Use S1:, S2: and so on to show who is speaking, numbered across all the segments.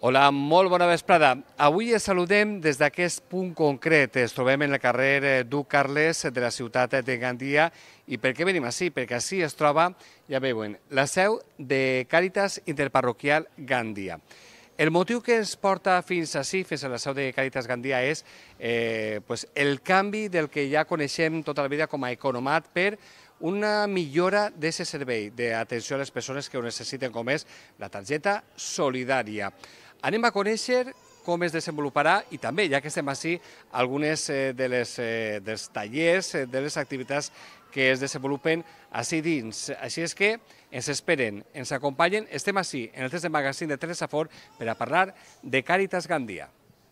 S1: Hola, molt bona vesprada. Avui es saludem des d'aquest punt concret. Es trobem en el carrer Duc Carles de la ciutat de Gandia. I per què venim així? Perquè així es troba, ja veuen, la seu de Càritas Interparroquial Gandia. El motiu que ens porta fins així, fins a la seu de Càritas Gandia, és el canvi del que ja coneixem tota la vida com a Economat per una millora d'aquest servei d'atenció a les persones que ho necessiten, com és la targeta solidària. Anem a conèixer com es desenvoluparà i també, ja que estem així, algunes dels tallers, de les activitats que es desenvolupen així dins. Així és que ens esperen, ens acompanyen, estem així en el test de magazín de Teresa Fort per a parlar de Càritas Gandia.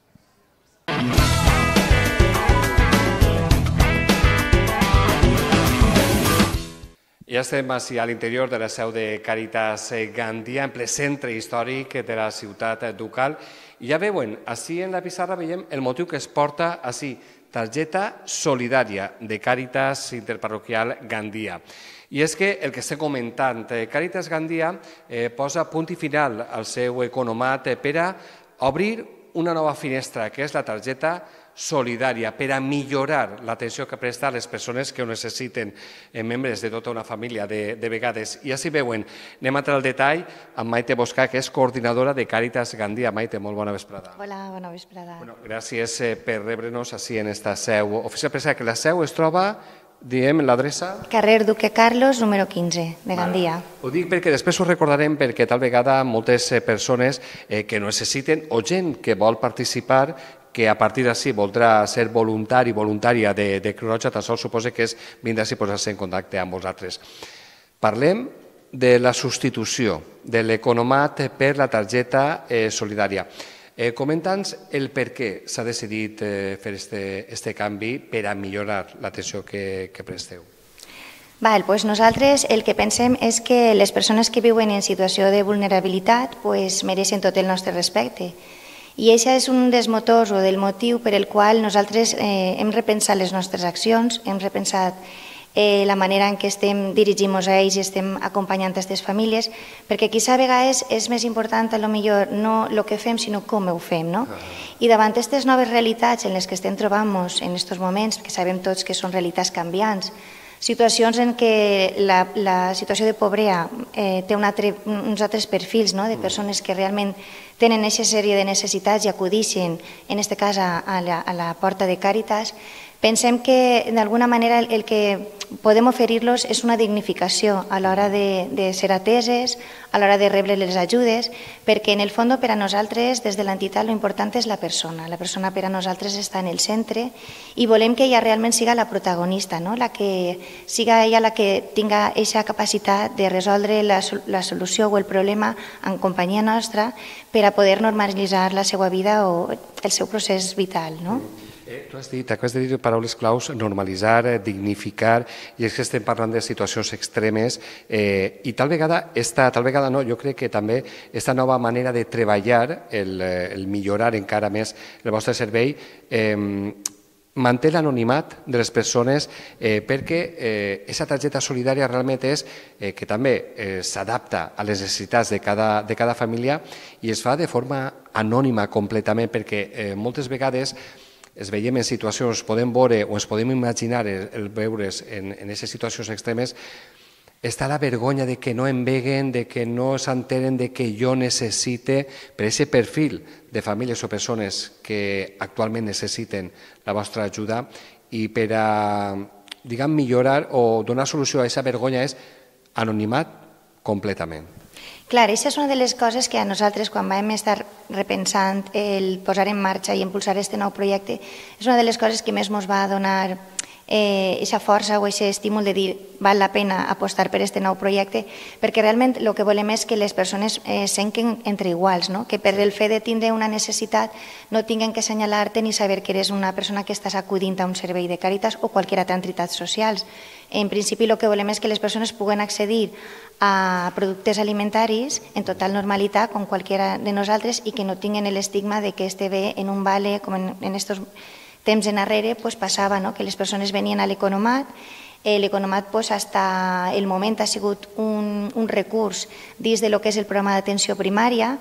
S1: Ja estem així a l'interior de la seu de Càritas Gandia, en ple centre històric de la ciutat ducal. I ja veuen, així en la pissarra veiem el motiu que es porta així, targeta solidària de Càritas Interparroquial Gandia. I és que el que estem comentant, Càritas Gandia posa punt i final al seu economat per a obrir una nova finestra, que és la targeta solidària, per a millorar l'atenció que presta a les persones que ho necessiten, membres de tota una família de vegades. I així veuen, anem a entrar al detall amb Maite Boscà, que és coordinadora de Càritas Gandia. Maite, molt bona vesprada.
S2: Hola, bona vesprada.
S1: Gràcies per rebre'ns així en esta seu oficial. Pensa que la seu es troba, diem, l'adreça?
S2: Carrer Duque Carlos, número 15, de Gandia.
S1: Ho dic perquè després ho recordarem perquè tal vegada moltes persones que necessiten o gent que vol participar que a partir d'ací voldrà ser voluntari o voluntària de Creu Roja, tan sols suposa que és vindre així i posar-se en contacte amb vosaltres. Parlem de la substitució de l'economat per la targeta solidària. Comenta'ns el per què s'ha decidit fer aquest canvi per a millorar l'atenció que presteu.
S2: Nosaltres el que pensem és que les persones que viuen en situació de vulnerabilitat mereixen tot el nostre respecte. I això és un dels motors o del motiu per el qual nosaltres hem repensat les nostres accions, hem repensat la manera en què estem dirigint-nos a ells i estem acompanyant aquestes famílies, perquè quizá a vegades és més important potser no el que fem, sinó com ho fem. I davant aquestes noves realitats en les que estem trobant-nos en aquests moments, que sabem tots que són realitats canviants, situacions en què la situació de pobresa té uns altres perfils de persones que realment tenen aquesta sèrie de necessitats i acudixen, en aquest cas, a la porta de Càritas, pensem que d'alguna manera el que podem oferir-los és una dignificació a l'hora de ser ateses, a l'hora de rebre les ajudes, perquè en el fons per a nosaltres, des de l'entitat, l'important és la persona. La persona per a nosaltres està en el centre i volem que ella realment siga la protagonista, que siga ella la que tinga aquesta capacitat de resoldre la solució o el problema en companyia nostra per a poder normalitzar la seva vida o el seu procés vital.
S1: Tu acabes de dir paraules claus, normalitzar, dignificar, i és que estem parlant de situacions extremes i tal vegada no, jo crec que també aquesta nova manera de treballar, el millorar encara més el vostre servei, manté l'anonimat de les persones perquè aquesta targeta solidària realment és que també s'adapta a les necessitats de cada família i es fa de forma anònima completament perquè moltes vegades es veiem en situacions, podem veure o ens podem imaginar el veure's en aquestes situacions extremes, està la vergonya de que no em veguen, de que no s'entenen de que jo necessite, per aquest perfil de famílies o persones que actualment necessiten la vostra ajuda i per a, millorar o donar solució a aquesta vergonya és anonimat completament.
S2: Clar, aquesta és una de les coses que a nosaltres, quan vam estar repensant el posar en marxa i impulsar aquest nou projecte, és una de les coses que més ens va donar aquesta força o aquest estímul de dir val la pena apostar per aquest nou projecte, perquè realment el que volem és que les persones senten entre iguals, que per el fet de tindre una necessitat no tinguin que assenyalar-te ni saber que eres una persona que estàs acudint a un servei de Càritas o qualsevol altra entitat socials. En principi el que volem és que les persones puguen accedir a productes alimentaris en total normalitat com qualsevol de nosaltres i que no tinguin l'estigma de que este ve en un vale, com en aquests temps enrere passava, que les persones venien a l'economat L'Economat fins el moment ha sigut un recurs dins del que és el programa d'atenció primària,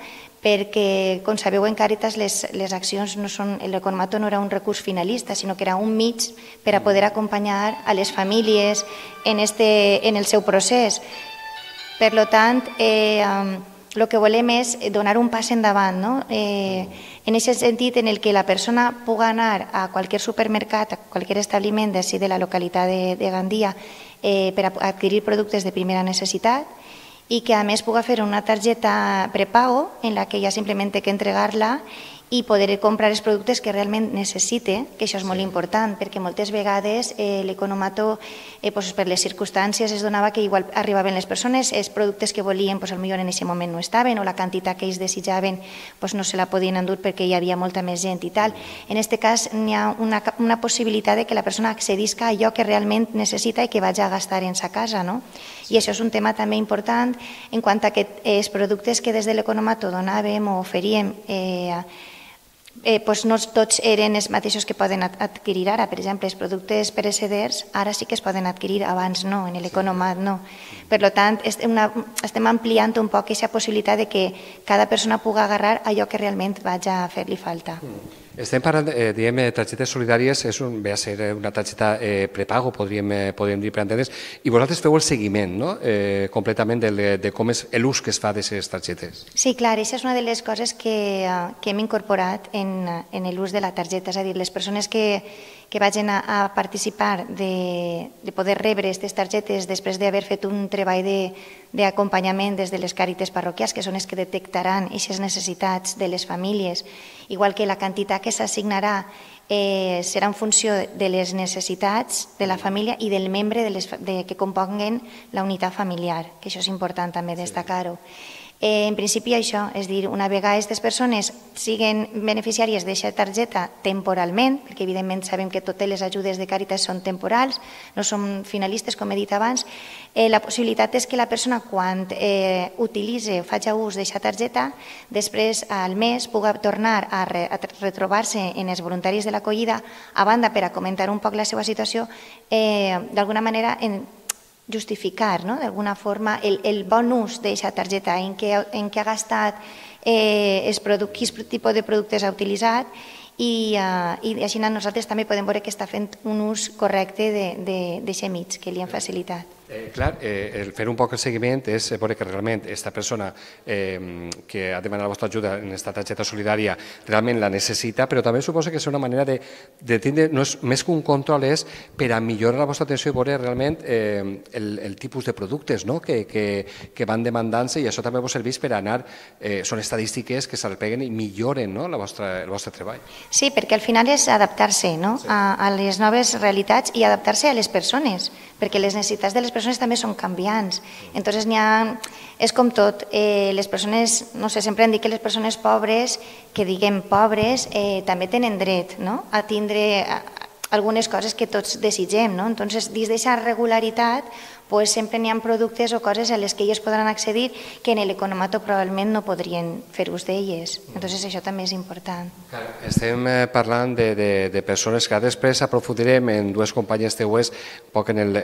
S2: perquè, com sabeu, en Càritas les accions no són, l'economato no era un recurs finalista, sinó que era un mig per a poder acompanyar a les famílies en el seu procés. Per tant, el que volem és donar un pas endavant, no? En aquest sentit en el que la persona pugui anar a qualsevol supermercat, a qualsevol establiment d'ací de la localitat de Gandia per a adquirir productes de primera necessitat i que a més pugui fer una targeta prepago en la que ja simplement té que entregar-la i poder comprar els productes que realment necessite, que això és molt important, perquè moltes vegades l'economato, per les circumstàncies, es donava que igual arribaven les persones, els productes que volien potser en aquest moment no estaven, o la quantitat que ells desitjaven no se la podien endur perquè hi havia molta més gent i tal. En aquest cas, hi ha una possibilitat de que la persona accedisca a allò que realment necessita i que vagi a gastar en sa casa, no? I això és un tema també important en quant a que els productes que des de l'economato donàvem o oferíem no tots eren els mateixos que poden adquirir ara. Per exemple, els productes pereceders ara sí que es poden adquirir, abans no, en l'economat no. Per tant, estem ampliant un poc aquesta possibilitat de que cada persona pugui agarrar allò que realment vagi a fer-li falta.
S1: Estem parlant, diem, targetes solidàries, ve a ser una targeta prepago, podríem dir per entendre's, i vosaltres feu el seguiment completament de com és l'ús que es fa d'aquestes targetes.
S2: Sí, clar, aquesta és una de les coses que hem incorporat en l'ús de la targeta, és a dir, les persones que vagin a participar de poder rebre aquestes targetes després d'haver fet un treball d'acompanyament des de les càrites parroquials, que són les que detectaran aquestes necessitats de les famílies, igual que la quantitat que s'assignarà serà en funció de les necessitats de la família i del membre que componguen la unitat familiar, que això és important també destacar-ho. En principi això, és dir, una vegada aquestes persones siguin beneficiàries d'aquesta targeta temporalment, perquè evidentment sabem que totes les ajudes de Càritas són temporals, no són finalistes, com he dit abans, la possibilitat és que la persona quan utilitzi o faci ús d'aquesta targeta, després al mes pugui tornar a retrobar-se en els voluntaris de l'acollida, a banda per a comentar un poc la seva situació, d'alguna manera justificar, d'alguna forma, el bon ús d'aquesta targeta, en què ha gastat, quin tipus de productes ha utilitzat, i així nosaltres també podem veure que està fent un ús correcte d'aquest mig que li han facilitat.
S1: Clar, fer un poc el seguiment és veure que realment aquesta persona que ha demanat la vostra ajuda en aquesta targeta solidària realment la necessita, però també suposa que és una manera de tindre, no és més que un control, és per a millorar la vostra atenció i veure realment el tipus de productes que van demandant-se, i això també vos serveix per anar, són estadístiques que s'arpeguen i milloren el vostre treball.
S2: Sí, perquè al final és adaptar-se a les noves realitats i adaptar-se a les persones, perquè les necessitats de les persones també són canviants. Entonces és com tot, les persones, no sé, sempre han dit que les persones pobres, que diguem pobres, també tenen dret a tindre algunes coses que tots desitgem. Entonces, dins d'aquesta regularitat, sempre n'hi ha productes o coses a les que ells podran accedir que en l'economato probablement no podrien fer ús d'elles. Entonces, això també és important.
S1: Estem parlant de persones que després aprofundirem en dues companyes teues un poc en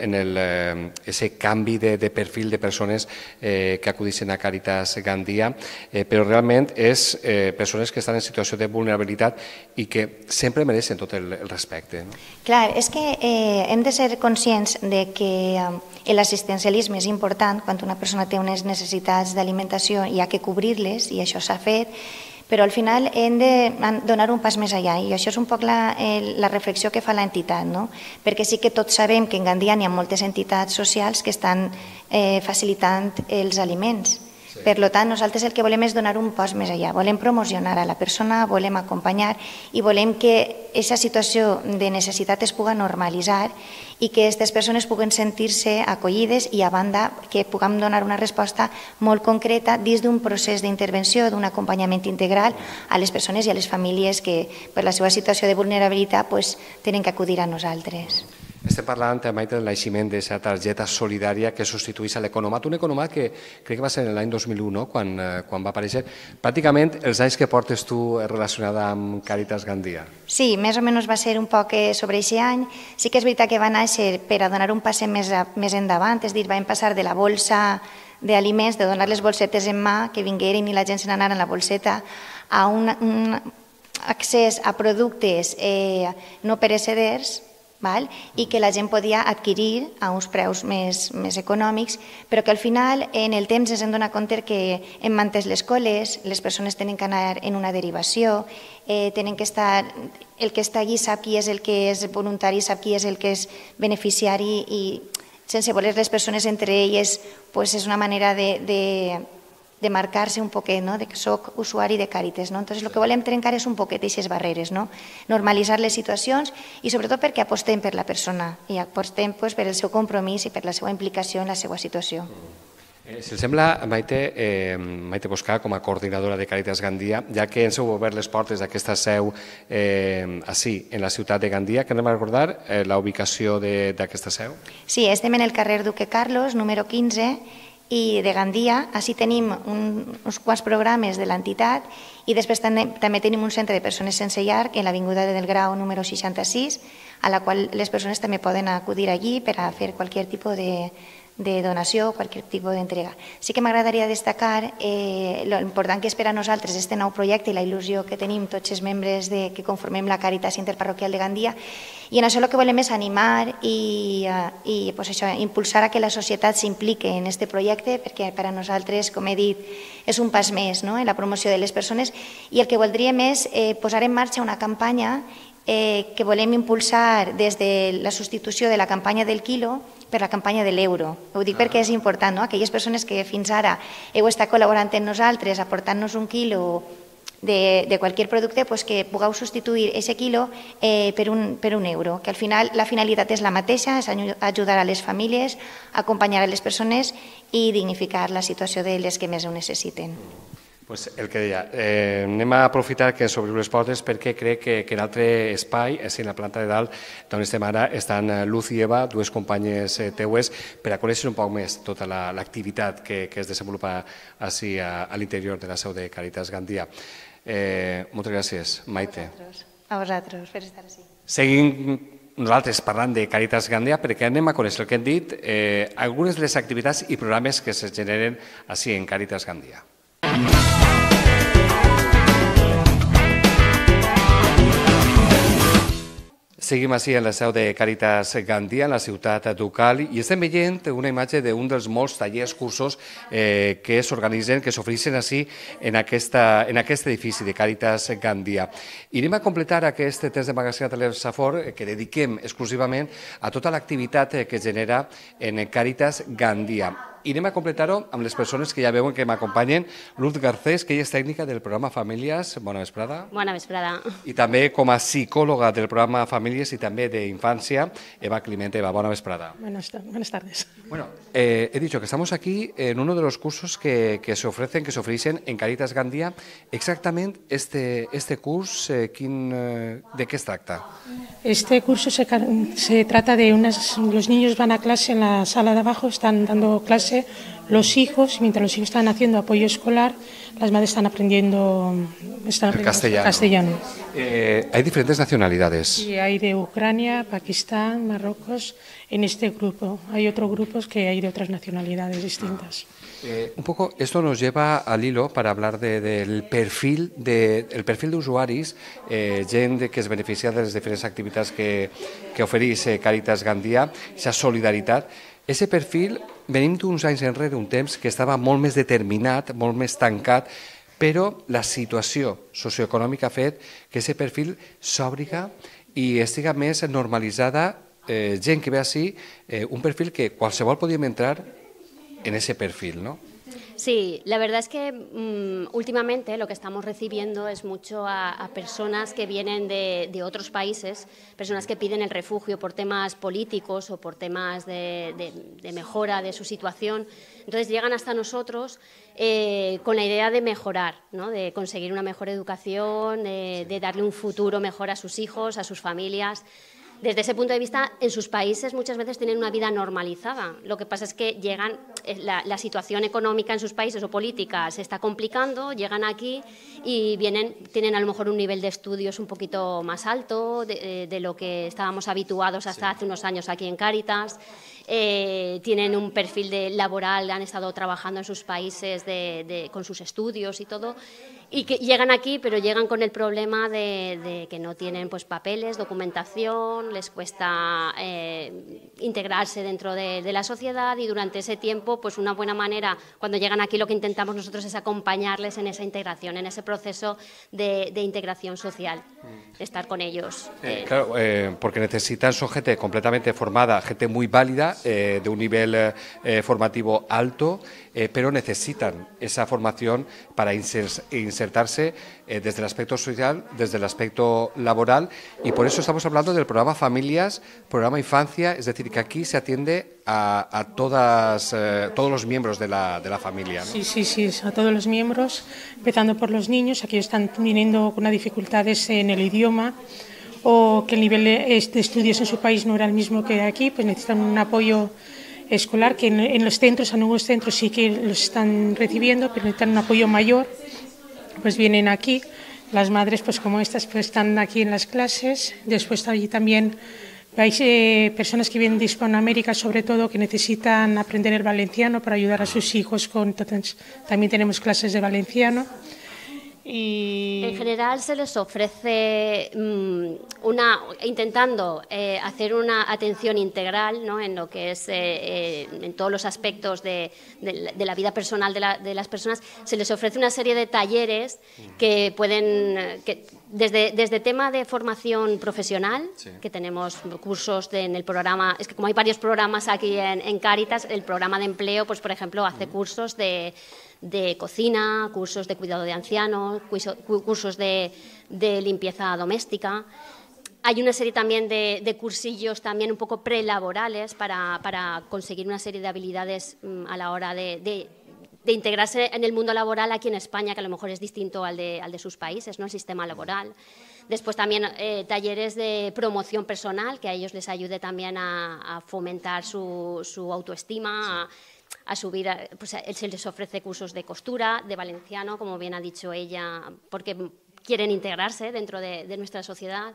S1: aquest canvi de perfil de persones que acudeixen a Càritas Gandia, però realment és persones que estan en situació de vulnerabilitat i que sempre mereixen tot el respecte.
S2: Clar, és que hem de ser conscients de que l'assistencialisme és important quan una persona té unes necessitats d'alimentació i ha que cobrir-les, i això s'ha fet, però al final hem de donar un pas més enllà, i això és un poc la reflexió que fa l'entitat, perquè sí que tots sabem que en Gandia hi ha moltes entitats socials que estan facilitant els aliments. Per tant, nosaltres el que volem és donar un pas més enllà, volem promocionar a la persona, volem acompanyar i volem que aquesta situació de necessitat es pugui normalitzar i que aquestes persones puguen sentir-se acollides i, a banda, que puguem donar una resposta molt concreta dins d'un procés d'intervenció, d'un acompanyament integral a les persones i a les famílies que, per la seva situació de vulnerabilitat, tenen que acudir a nosaltres.
S1: Estem parlant, Maite, del naixement d'aquesta targeta solidària que substitueix a l'economat, un economat que crec que va ser l'any 2001, quan va aparèixer. Pràcticament els anys que portes tu relacionada amb Càritas Gandia.
S2: Sí, més o menys va ser un poc sobre aquest any. Sí que és veritat que va néixer per a donar un pas més endavant, és a dir, vam passar de la bolsa d'aliments, de donar les bolsetes en mà, que vingueren i la gent se n'anara en la bolseta, a un accés a productes no pereceders, i que la gent podia adquirir a uns preus més econòmics, però que al final en el temps es dona compte que hem mantès les coles, les persones tenen que anar en una derivació, tenen que estar, el que està allí sap qui és el que és voluntari, sap qui és el que és beneficiari, i sense voler les persones entre elles és una manera de marcar-se un poquet, de que soc usuari de Càritas. Entonces, el que volem trencar és un poquet aquestes barreres, normalitzar les situacions i sobretot perquè apostem per la persona i apostem per el seu compromís i per la seva implicació en la seva situació.
S1: Si els sembla, Maite Boscà, com a coordinadora de Càritas Gandia, ja que ens heu obert les portes d'aquesta seu així, en la ciutat de Gandia, que anem a recordar la ubicació d'aquesta seu?
S2: Sí, estem en el carrer Duque Carlos, número 15, i de Gandia. Així tenim uns quants programes de l'entitat i després també tenim un centre de persones sense llar en l'Avinguda del Grau número 66, a la qual les persones també poden acudir allí per a fer qualsevol tipus de donació o qualsevol tipus d'entrega. Sí que m'agradaria destacar l'important que és per a nosaltres aquest nou projecte i la il·lusió que tenim tots els membres que conformem la Càritas Interparroquial de Gandia, i en això el que volem és animar i impulsar a que la societat s'implique en aquest projecte, perquè per a nosaltres, com he dit, és un pas més en la promoció de les persones, i el que voldríem és posar en marxa una campanya que volem impulsar des de la substitució de la campanya del quilo per la campanya de l'euro. Ho dic perquè és important, aquelles persones que fins ara heu estat col·laborant amb nosaltres, aportant-nos un quilo de qualsevol producte, que pugueu substituir aquest quilo per un euro, que al final la finalitat és la mateixa, és ajudar a les famílies, acompanyar a les persones i dignificar la situació de les que més ho necessiten.
S1: Pues el que deia, anem a aprofitar que s'obriu les portes perquè crec que en l'altre espai, en la planta de dalt, d'on estem ara, estan Luz i Eva, dues companyes teues, per a conèixer un poc més tota l'activitat que es desenvolupa així a l'interior de la seu de Càritas Gandia. Moltes gràcies, Maite.
S2: A vosaltres, per estar així.
S1: Seguim nosaltres parlant de Càritas Gandia perquè anem a conèixer el que hem dit, algunes de les activitats i programes que es generen així en Càritas Gandia. Seguim així en la seu de Càritas Gandia, en la ciutat ducal, i estem veient una imatge d'un dels molts tallers, cursos que s'organitzen, que s'ofereixen així en aquest edifici de Càritas Gandia. I anem a completar aquest temps de magatzina de l'Safor que dediquem exclusivament a tota l'activitat que genera en Càritas Gandia. I anem a completar-ho amb les persones que ja veuen que m'acompanyen. Luz Garcés, que ella és tècnica del programa Famílies. Bona vesprada.
S3: Bona vesprada.
S1: I també com a psicòloga del programa Famílies y también de Infancia, Eva Clemente. Eva, buena vesprada.
S4: Buenas tardes.
S1: Bueno, he dicho que estamos aquí en uno de los cursos que se ofrecen en Càritas Gandia. Exactamente este curso, ¿de qué se trata?
S4: Este curso se trata de los niños van a clase en la sala de abajo, están dando clase los hijos, mientras los hijos están haciendo apoyo escolar, las madres están aprendiendo castellano.
S1: Hay diferentes nacionalidades.
S4: Sí, hay de Ucrania, Pakistán, Marruecos, en este grupo. Hay otros grupos que hay de otras nacionalidades distintas.
S1: Un poco esto nos lleva al hilo para hablar del perfil de usuaris, gent que es beneficia de les diferents activitats que ofereix Càritas Gandia, aquesta solidaritat. Ese perfil, venim d'uns anys enrere, un temps que estava molt més determinat, molt més tancat, però la situació socioeconòmica ha fet que aquest perfil s'òbriga i estiga més normalitzada, gent que ve així, un perfil que qualsevol podíem entrar en ese perfil, ¿no?
S3: Sí, la verdad es que últimamente lo que estamos recibiendo es mucho a personas que vienen de otros países, personas que piden el refugio por temas políticos o por temas de mejora de su situación. Entonces llegan hasta nosotros con la idea de mejorar, ¿no? De conseguir una mejor educación, de darle un futuro mejor a sus hijos, a sus familias. desde ese punto de vista, en sus países muchas veces tienen una vida normalizada. Lo que pasa es que llegan, la situación económica en sus países o política se está complicando, llegan aquí y tienen a lo mejor un nivel de estudios un poquito más alto de lo que estábamos habituados hasta hace unos años aquí en Cáritas. Tienen un perfil laboral, han estado trabajando en sus países con sus estudios y todo, y que llegan aquí, pero llegan con el problema de que no tienen pues papeles, documentación, les cuesta integrarse dentro de la sociedad, y durante ese tiempo, pues una buena manera, cuando llegan aquí, lo que intentamos nosotros es acompañarles en esa integración, en ese proceso de integración social, estar con ellos.
S1: Claro, porque necesitan, son gente completamente formada, gente muy válida, de un nivel formativo alto, pero necesitan esa formación para insertarse desde el aspecto social, desde el aspecto laboral, y por eso estamos hablando del programa Familias, programa Infancia, es decir, que aquí se atiende a todos los miembros de la familia, ¿no?
S4: Sí, a todos los miembros, empezando por los niños, aquellos están viniendo con dificultades en el idioma, o que el nivel de estudios en su país no era el mismo que aquí, pues necesitan un apoyo escolar, que en los centros, en algunos centros sí que los están recibiendo, pero necesitan un apoyo mayor, pues vienen aquí. Las madres, pues como estas, pues están aquí en las clases. Después allí también hay personas que vienen de Hispanoamérica, sobre todo, que necesitan aprender el valenciano para ayudar a sus hijos. También tenemos clases de valenciano.
S3: En general se les ofrece intentando hacer una atención integral, ¿no?, en lo que es en todos los aspectos de la vida personal de las personas. Se les ofrece una serie de talleres que pueden, desde tema de formación profesional, sí, que tenemos cursos en el programa, es que como hay varios programas aquí en Cáritas, el programa de empleo, pues por ejemplo, hace cursos de cocina, cursos de cuidado de ancianos, cursos de limpieza doméstica. Hay una serie también de cursillos también un poco prelaborales para conseguir una serie de habilidades a la hora de integrarse en el mundo laboral aquí en España, que a lo mejor es distinto al de sus países, ¿no?, el sistema laboral. Después también talleres de promoción personal, que a ellos les ayude también a fomentar su autoestima, a subir, pues se les ofrece cursos de costura, de valenciano, como bien ha dicho ella, porque quieren integrarse dentro de nuestra sociedad.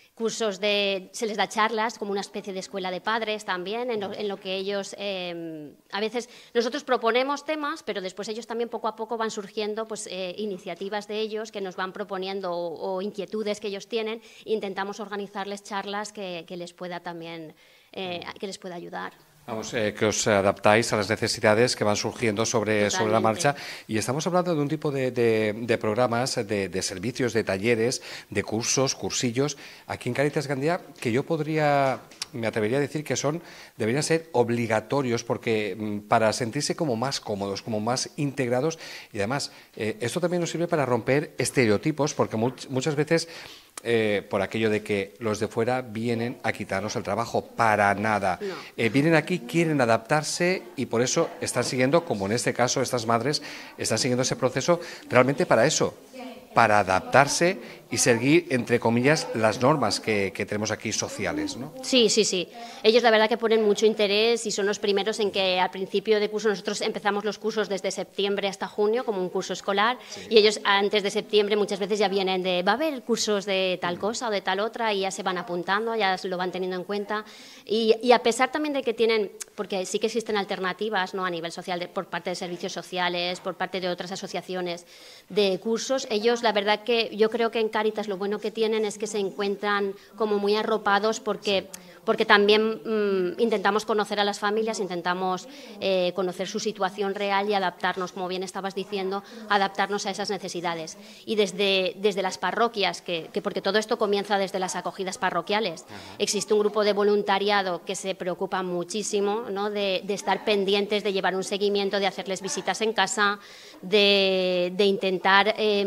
S3: Se les da charlas, como una especie de escuela de padres también, en lo que ellos, a veces nosotros proponemos temas, pero después ellos también poco a poco van surgiendo pues, iniciativas de ellos que nos van proponiendo o inquietudes que ellos tienen, e intentamos organizarles charlas que les pueda también, que les pueda ayudar.
S1: Vamos, que os adaptáis a las necesidades que van surgiendo sobre la marcha, y estamos hablando de un tipo de programas, de servicios, de talleres, de cursos, cursillos, aquí en Cáritas Gandía, que yo me atrevería a decir que deberían ser obligatorios, porque para sentirse como más cómodos, como más integrados, y además esto también nos sirve para romper estereotipos, porque muchas veces por aquello de que los de fuera vienen a quitarnos el trabajo, para nada. No. Vienen aquí, quieren adaptarse, y por eso están siguiendo, como en este caso estas madres, están siguiendo ese proceso realmente para eso, para adaptarse y seguir, entre comillas, las normas que tenemos aquí sociales, ¿no?
S3: Sí. Ellos la verdad que ponen mucho interés y son los primeros en que al principio de curso nosotros empezamos los cursos desde septiembre hasta junio como un curso escolar, sí, y ellos antes de septiembre muchas veces ya vienen va a haber cursos de tal cosa o de tal otra, y ya se van apuntando, ya lo van teniendo en cuenta, y a pesar también de que tienen, porque sí que existen alternativas, ¿no?, a nivel social por parte de servicios sociales, por parte de otras asociaciones de cursos, ellos la verdad que yo creo que en Cáritas lo bueno que tienen es que se encuentran como muy arropados, porque también intentamos conocer a las familias, intentamos conocer su situación real y adaptarnos, como bien estabas diciendo, adaptarnos a esas necesidades. Y desde las parroquias, porque todo esto comienza desde las acogidas parroquiales, existe un grupo de voluntariado que se preocupa muchísimo, ¿no?, de estar pendientes, de llevar un seguimiento, de hacerles visitas en casa, de intentar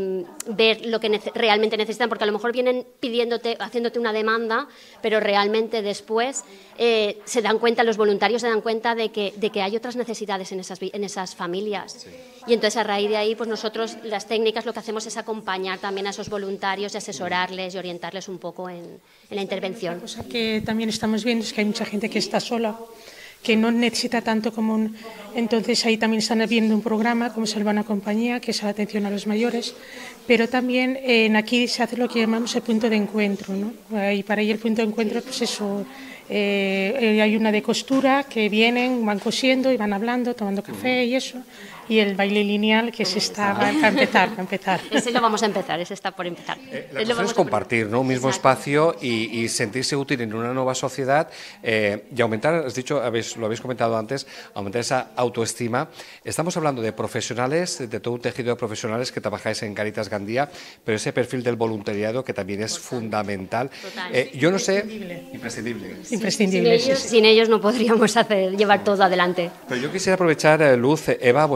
S3: ver lo que realmente necesitan, porque a lo mejor vienen pidiéndote, haciéndote una demanda, pero realmente después se dan cuenta, los voluntarios se dan cuenta de que hay otras necesidades en esas familias. Sí. Y entonces a raíz de ahí, pues nosotros las técnicas lo que hacemos es acompañar también a esos voluntarios y asesorarles y orientarles un poco en la intervención.
S4: Una cosa que también estamos viendo es que hay mucha gente que está sola, que no necesita tanto como Entonces ahí también están viendo un programa como es el Buena Compañía, que es la atención a los mayores, pero también aquí se hace lo que llamamos el punto de encuentro, ¿no? Y para ahí el punto de encuentro, pues eso, hay una de costura que vienen, van cosiendo y van hablando, tomando café y eso, y el baile lineal que se está para empezar.
S3: Ese lo vamos a empezar, ese está por empezar.
S1: La cosa es compartir, ¿no? Un mismo espacio y sentirse útil en una nueva sociedad y aumentar, has dicho, lo habéis comentado antes, aumentar esa autoestima. Estamos hablando de profesionales, de todo un tejido de profesionales que trabajáis en Cáritas Gandía, pero ese perfil del voluntariado que también es fundamental. Yo no sé, imprescindible.
S3: Sin ellos no podríamos llevar todo adelante.
S1: Pero yo quisiera aprovechar, Luz, Eva,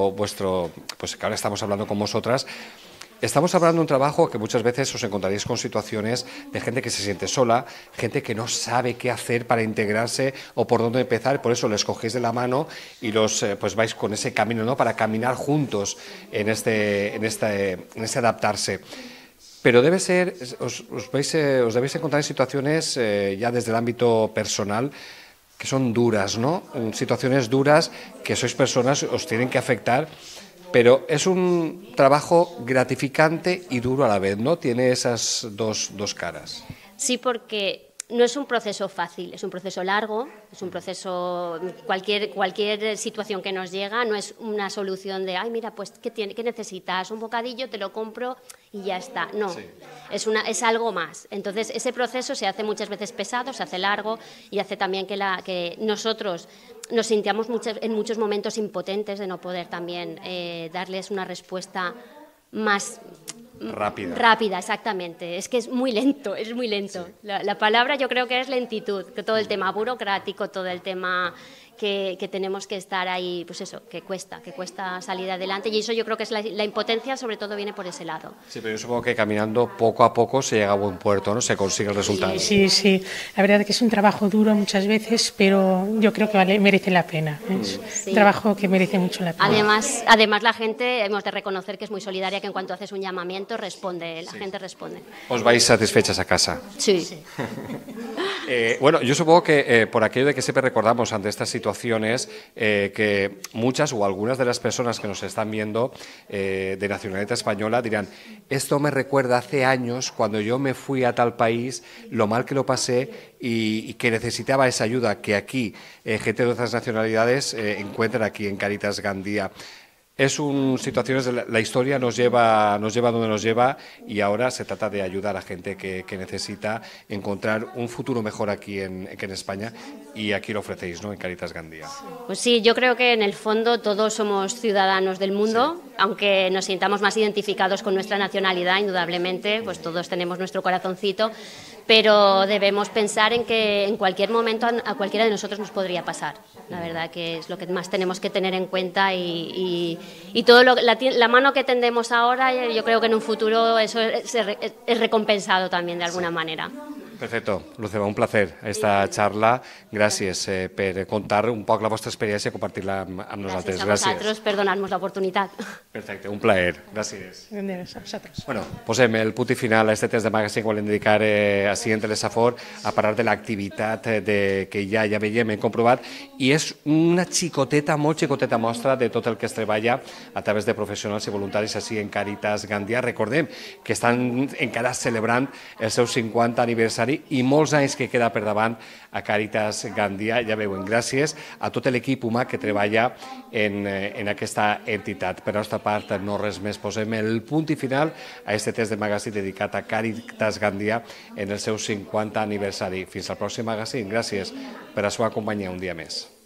S1: pues que ahora estamos hablando con vosotras. Estamos hablando de un trabajo que muchas veces os encontraréis con situaciones de gente que se siente sola, gente que no sabe qué hacer para integrarse o por dónde empezar, por eso les cogéis de la mano y pues vais con ese camino, ¿no? Para caminar juntos en este adaptarse. Pero debe ser, os debéis encontrar en situaciones ya desde el ámbito personal que son duras, ¿no? Situaciones duras que sois personas, os tienen que afectar. Pero es un trabajo gratificante y duro a la vez, ¿no? Tiene esas dos caras.
S3: Sí, porque no es un proceso fácil, es un proceso largo, es un proceso, cualquier situación que nos llega no es una solución de, ay, mira, pues, ¿qué necesitas? Un bocadillo, te lo compro y ya está. No, sí. Es algo más. Entonces, ese proceso se hace muchas veces pesado, se hace largo y hace también que nosotros nos sintamos en muchos momentos impotentes de no poder también darles una respuesta más rápida, exactamente. Es que es muy lento. Sí. La palabra yo creo que es lentitud, que todo el tema burocrático, todo el tema que tenemos que estar ahí, pues eso, que cuesta salir adelante, y eso yo creo que es la impotencia, sobre todo viene por ese lado.
S1: Sí, pero yo supongo que caminando poco a poco se llega a buen puerto, ¿no? Se consigue el resultado.
S4: Sí, la verdad es que es un trabajo duro muchas veces, pero yo creo que merece la pena, es un trabajo que merece mucho la pena.
S3: Además la gente, hemos de reconocer que es muy solidaria, que en cuanto haces un llamamiento responde, la gente responde.
S1: ¿Os vais satisfechas a casa?
S3: Sí.
S1: Bueno, yo supongo que por aquello de que siempre recordamos ante estas situaciones que muchas o algunas de las personas que nos están viendo de nacionalidad española dirán, esto me recuerda hace años cuando yo me fui a tal país, lo mal que lo pasé y que necesitaba esa ayuda que aquí gente de otras nacionalidades encuentran aquí en Cáritas Gandía. Situaciones de la historia nos lleva donde nos lleva y ahora se trata de ayudar a gente que necesita encontrar un futuro mejor aquí en España, y aquí lo ofrecéis, ¿no? En Cáritas Gandía.
S3: Pues sí, yo creo que en el fondo todos somos ciudadanos del mundo, aunque nos sintamos más identificados con nuestra nacionalidad, indudablemente, pues todos tenemos nuestro corazoncito, pero debemos pensar en que en cualquier momento a cualquiera de nosotros nos podría pasar. La verdad que es lo que más tenemos que tener en cuenta y todo la mano que tendemos ahora, yo creo que en un futuro eso es recompensado también de alguna manera.
S1: Perfecto, Luceba, un placer esta xarxa. Gràcies per contar un poc la vostra experiència i compartir-la amb nosaltres.
S3: Gràcies a vosaltres per donar-nos l'oportunitat.
S1: Perfecte, un plaer. Gràcies.
S4: Gràcies a vosaltres.
S1: Bueno, posem el punt i final a este test de magazine que volem dedicar així entre les Safor a parlar de l'activitat que ja veiem, hem comprovat, i és una molt xicoteta mostra de tot el que es treballa a través de professionals i voluntaris així en Cáritas Gandía. Recordem que estan encara celebrant el seu 50 aniversari i molts anys que queda per davant a Cáritas Gandía. Ja veuen, gràcies a tot l'equip humà que treballa en aquesta entitat. Per la nostra part, no res més. Posem el punt i final a aquest test de magazine dedicat a Cáritas Gandía en el seu 50 aniversari. Fins al pròxim magazine. Gràcies per la seva companyia un dia més.